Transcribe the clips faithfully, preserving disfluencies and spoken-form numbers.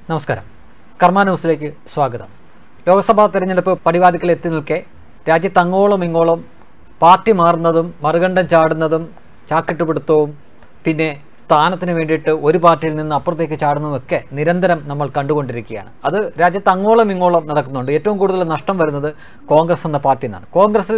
നമസ്കാരം. കർമ്മ ന്യൂസിലേക്ക് സ്വാഗതം. ലോക്സഭാ തെരഞ്ഞെടുപ്പ് പടിവാതിക്കൽ എത്തി നിൽക്കെ രാജ്യത്ത് അങ്ങോളം ഇങ്ങോളം പാർട്ടി മാറുന്നതും മറുകണ്ഠം ചാടുന്നതും ചാക്കിട്ടുപിടുത്തവും പിന്നെ സ്ഥാനത്തിന് വേണ്ടിയിട്ട് ഒരു പാർട്ടിയിൽ നിന്ന് അപ്പുറത്തേക്ക് ചാടുന്നതുമൊക്കെ നിരന്തരം നമ്മൾ കണ്ടുകൊണ്ടിരിക്കുകയാണ്. അത് രാജ്യത്ത് അങ്ങോളം ഇങ്ങോളം നടക്കുന്നുണ്ട്. ഏറ്റവും കൂടുതൽ നഷ്ടം വരുന്നത് കോൺഗ്രസ് എന്ന പാർട്ടിയിൽ നിന്നാണ്. കോൺഗ്രസിൽ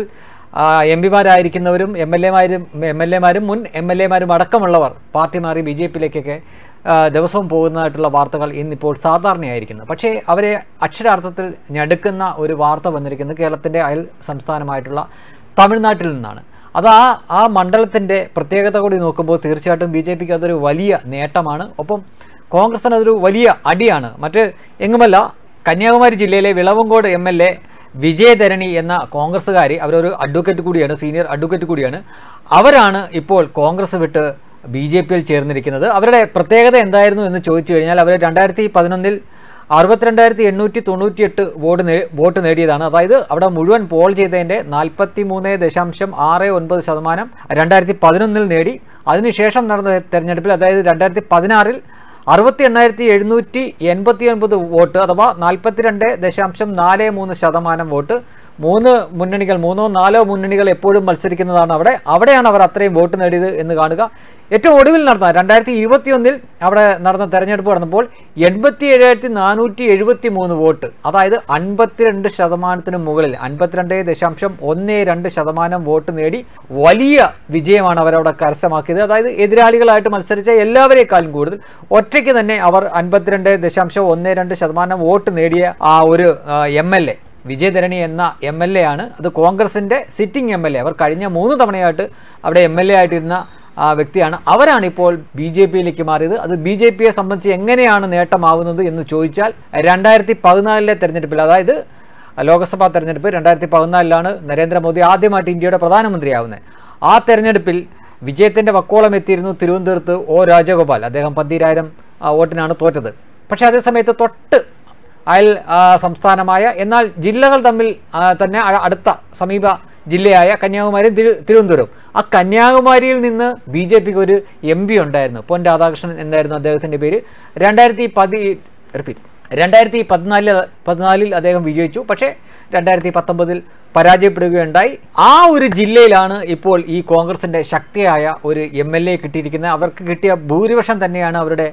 എം പിമാരായിരിക്കുന്നവരും എം എൽ എമാരും എം എൽ എമാരും മുൻ എം എൽ എമാരും അടക്കമുള്ളവർ പാർട്ടി മാറി ബി ജെ പിയിലേക്കൊക്കെ ദിവസവും പോകുന്നതായിട്ടുള്ള വാർത്തകൾ ഇന്നിപ്പോൾ സാധാരണയായിരിക്കുന്നത്. പക്ഷേ അവരെ അക്ഷരാർത്ഥത്തിൽ ഞെടുക്കുന്ന ഒരു വാർത്ത വന്നിരിക്കുന്നത് കേരളത്തിൻ്റെ അയൽ സംസ്ഥാനമായിട്ടുള്ള തമിഴ്നാട്ടിൽ നിന്നാണ്. അത് ആ ആ മണ്ഡലത്തിൻ്റെ പ്രത്യേകത കൂടി നോക്കുമ്പോൾ തീർച്ചയായിട്ടും ബി ജെ പിക്ക് അതൊരു വലിയ നേട്ടമാണ്. ഒപ്പം കോൺഗ്രസിന് അതൊരു വലിയ അടിയാണ്. മറ്റ് എങ്ങുമല്ല, കന്യാകുമാരി ജില്ലയിലെ Vilavancode M L A Vijayadharani എന്ന കോൺഗ്രസ്സുകാരി, അവരൊരു അഡ്വക്കേറ്റ് കൂടിയാണ്, സീനിയർ അഡ്വക്കേറ്റ് കൂടിയാണ്. അവരാണ് ഇപ്പോൾ കോൺഗ്രസ് വിട്ട് ബി ജെ പിയിൽ ചേർന്നിരിക്കുന്നത്. അവരുടെ പ്രത്യേകത എന്തായിരുന്നു എന്ന് ചോദിച്ചു കഴിഞ്ഞാൽ, അവർ രണ്ടായിരത്തി പതിനൊന്നിൽ അറുപത്തിരണ്ടായിരത്തി എണ്ണൂറ്റി തൊണ്ണൂറ്റി എട്ട് വോട്ട് നേ വോട്ട് നേടിയതാണ്. അതായത് അവിടെ മുഴുവൻ പോൾ ചെയ്തതിൻ്റെ നാൽപ്പത്തി മൂന്ന് ദശാംശം ആറ് ഒൻപത് ശതമാനം രണ്ടായിരത്തി പതിനൊന്നിൽ നേടി. അതിനുശേഷം നടന്ന തെരഞ്ഞെടുപ്പിൽ, അതായത് രണ്ടായിരത്തി പതിനാറിൽ അറുപത്തി എണ്ണായിരത്തി എഴുന്നൂറ്റി എൺപത്തി ഒൻപത് വോട്ട് അഥവാ നാൽപ്പത്തിരണ്ട് ദശാംശം നാല് മൂന്ന് ശതമാനം വോട്ട്. മൂന്ന് മുന്നണികൾ മൂന്നോ നാലോ മുന്നണികൾ എപ്പോഴും മത്സരിക്കുന്നതാണ് അവിടെ. അവിടെയാണ് അവർ അത്രയും വോട്ട് നേടിയത് എന്ന് കാണുക. ഏറ്റവും ഒടുവിൽ നടന്ന രണ്ടായിരത്തി ഇരുപത്തി ഒന്നിൽ അവിടെ നടന്ന തെരഞ്ഞെടുപ്പ് നടന്നപ്പോൾ എൺപത്തി ഏഴായിരത്തി നാനൂറ്റി എഴുപത്തി മൂന്ന് വോട്ട്, അതായത് അൻപത്തിരണ്ട് ശതമാനത്തിന് മുകളിൽ അൻപത്തിരണ്ട് ദശാംശം ഒന്ന് രണ്ട് ശതമാനം വോട്ട് നേടി വലിയ വിജയമാണ് അവരവിടെ കരസ്ഥമാക്കിയത്. അതായത് എതിരാളികളായിട്ട് മത്സരിച്ച എല്ലാവരേക്കാളും കൂടുതൽ ഒറ്റയ്ക്ക് തന്നെ അവർ അൻപത്തിരണ്ട് ദശാംശം ഒന്ന് രണ്ട് ശതമാനം വോട്ട് നേടിയ ആ ഒരു എം എൽ എ വിജയധരണി എന്ന എം എൽ എ ആണ്. അത് കോൺഗ്രസിൻ്റെ സിറ്റിംഗ് എം എൽ എ. അവർ കഴിഞ്ഞ മൂന്ന് തവണയായിട്ട് അവിടെ എം എൽ എ ആയിട്ടിരുന്ന ആ വ്യക്തിയാണ്. അവരാണ് ഇപ്പോൾ ബി ജെ പിയിലേക്ക് മാറിയത്. അത് ബി ജെ പിയെ സംബന്ധിച്ച് എങ്ങനെയാണ് നേട്ടമാവുന്നത് എന്ന് ചോദിച്ചാൽ, രണ്ടായിരത്തി പതിനാലിലെ തെരഞ്ഞെടുപ്പിൽ, അതായത് ലോക്സഭാ തെരഞ്ഞെടുപ്പ് രണ്ടായിരത്തി പതിനാലിലാണ് നരേന്ദ്രമോദി ആദ്യമായിട്ട് ഇന്ത്യയുടെ പ്രധാനമന്ത്രിയാവുന്നത്. ആ തെരഞ്ഞെടുപ്പിൽ വിജയത്തിൻ്റെ വക്കോളം എത്തിയിരുന്നു തിരുവനന്തപുരത്ത് ഒ രാജഗോപാൽ. അദ്ദേഹം പന്തിരായിരം വോട്ടിനാണ് തോറ്റത്. പക്ഷേ അതേസമയത്ത് തൊട്ട് അയൽ സംസ്ഥാനമായ, എന്നാൽ ജില്ലകൾ തമ്മിൽ തന്നെ അടുത്ത സമീപ ജില്ലയായ കന്യാകുമാരി തിരുവനന്തപുരം, ആ കന്യാകുമാരിയിൽ നിന്ന് ബി ജെ പിക്ക് ഒരു എം പി ഉണ്ടായിരുന്നു. പൊൻ രാധാകൃഷ്ണൻ എന്നായിരുന്നു അദ്ദേഹത്തിൻ്റെ പേര്. രണ്ടായിരത്തി പതി റിപ്പീറ്റ് രണ്ടായിരത്തി പതിനാലിൽ പതിനാലിൽ അദ്ദേഹം വിജയിച്ചു. പക്ഷേ രണ്ടായിരത്തി പത്തൊമ്പതിൽ പരാജയപ്പെടുകയുണ്ടായി. ആ ഒരു ജില്ലയിലാണ് ഇപ്പോൾ ഈ കോൺഗ്രസിൻ്റെ ശക്തിയായ ഒരു എം എൽ എ കിട്ടിയിരിക്കുന്നത്. അവർക്ക് കിട്ടിയ ഭൂരിപക്ഷം തന്നെയാണ് അവരുടെ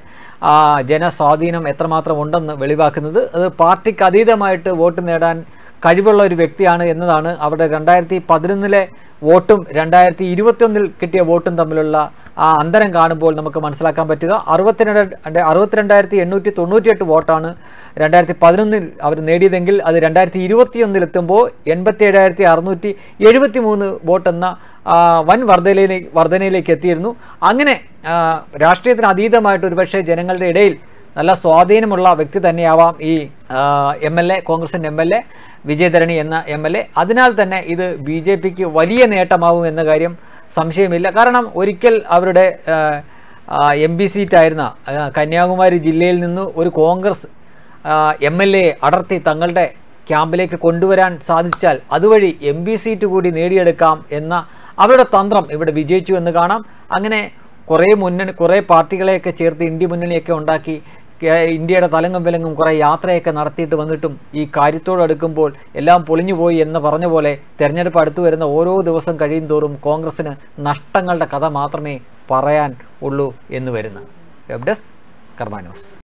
ജനസ്വാധീനം എത്രമാത്രം ഉണ്ടെന്ന് വെളിവാക്കുന്നത്. അത് പാർട്ടിക്ക് അതീതമായിട്ട് വോട്ട് നേടാൻ കഴിവുള്ള ഒരു വ്യക്തിയാണ് എന്നതാണ് അവിടെ രണ്ടായിരത്തി പതിനൊന്നിലെ വോട്ടും രണ്ടായിരത്തി ഇരുപത്തി ഒന്നിൽ കിട്ടിയ വോട്ടും തമ്മിലുള്ള ആ അന്തരം കാണുമ്പോൾ നമുക്ക് മനസ്സിലാക്കാൻ പറ്റുക. അറുപത്തിരണ്ട് അറുപത്തിരണ്ടായിരത്തി എണ്ണൂറ്റി തൊണ്ണൂറ്റി എട്ട് വോട്ടാണ് രണ്ടായിരത്തി പതിനൊന്നിൽ അവർ നേടിയതെങ്കിൽ അത് രണ്ടായിരത്തി ഇരുപത്തി ഒന്നിലെത്തുമ്പോൾ എൺപത്തി ഏഴായിരത്തി അറുന്നൂറ്റി എഴുപത്തി മൂന്ന് വോട്ടെന്ന വൻ വർധനയിലേക്ക് വർധനയിലേക്ക് എത്തിയിരുന്നു. അങ്ങനെ രാഷ്ട്രീയത്തിന് അതീതമായിട്ട് ഒരുപക്ഷെ ജനങ്ങളുടെ ഇടയിൽ നല്ല സ്വാധീനമുള്ള വ്യക്തി തന്നെയാവാം ഈ എം എൽ എ, കോൺഗ്രസിൻ്റെ എം എൽ എ വിജയധരണി എന്ന എം എൽ എ. അതിനാൽ തന്നെ ഇത് ബി ജെ പിക്ക് വലിയ നേട്ടമാവും എന്ന കാര്യം സംശയമില്ല. കാരണം ഒരിക്കൽ അവരുടെ എം പി സീറ്റായിരുന്ന കന്യാകുമാരി ജില്ലയിൽ നിന്ന് ഒരു കോൺഗ്രസ് എം എൽ എ അടർത്തി തങ്ങളുടെ ക്യാമ്പിലേക്ക് കൊണ്ടുവരാൻ സാധിച്ചാൽ അതുവഴി എം പി സീറ്റ് കൂടി നേടിയെടുക്കാം എന്ന അവരുടെ തന്ത്രം ഇവിടെ വിജയിച്ചു എന്ന് കാണാം. അങ്ങനെ കുറേ മുന്നണി കുറേ പാർട്ടികളെയൊക്കെ ചേർത്ത് ഇന്ത്യ മുന്നണിയൊക്കെ ഉണ്ടാക്കി ഇന്ത്യയുടെ തലങ്ങും വിലങ്ങും കുറേ യാത്രയൊക്കെ നടത്തിയിട്ട് വന്നിട്ടും ഈ കാര്യത്തോടടുക്കുമ്പോൾ എല്ലാം പൊളിഞ്ഞുപോയി എന്ന് പറഞ്ഞ പോലെ തെരഞ്ഞെടുപ്പ് അടുത്തു വരുന്ന ഓരോ ദിവസം കഴിയും തോറും കോൺഗ്രസിന് നഷ്ടങ്ങളുടെ കഥ മാത്രമേ പറയാൻ ഉള്ളൂ എന്ന് വരുന്നത്. Web desk Karma news.